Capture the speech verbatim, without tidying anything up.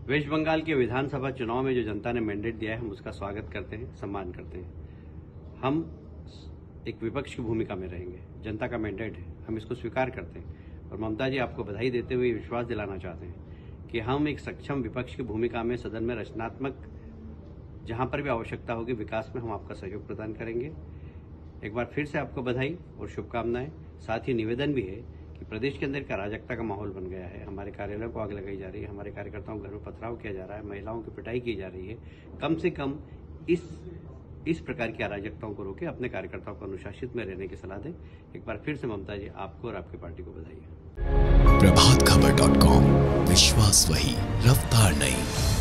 Waste Bengal के विधानसभा चुनाव में जो जनता ने मैंडेट दिया है, हम उसका स्वागत करते हैं, सम्मान करते हैं। हम एक विपक्ष की भूमिका में रहेंगे। जनता का मैंडेट है, हम इसको स्वीकार करते हैं। और ममता जी, आपको बधाई देते हुए विश्वास दिलाना चाहते हैं कि हम एक सक्षम विपक्ष की भूमिका में सदन में रचनात्मक, जहां पर भी आवश्यकता होगी विकास में, हम आपका सहयोग प्रदान करेंगे। एक बार फिर से आपको बधाई और शुभकामनाएं। साथ ही निवेदन भी है कि प्रदेश के अंदर का अराजकता का माहौल बन गया है। हमारे कार्यालयों को आग लगाई जा रही है, हमारे कार्यकर्ताओं को घर में पथराव किया जा रहा है, महिलाओं की पिटाई की जा रही है। कम से कम इस इस प्रकार की अराजकताओं को रोके, अपने कार्यकर्ताओं को अनुशासित में रहने की सलाह दें। एक बार फिर से ममता जी, आपको और आपकी पार्टी को बधाई है। प्रभात खबर डॉट कॉम, विश्वास वही, रफ्तार नहीं।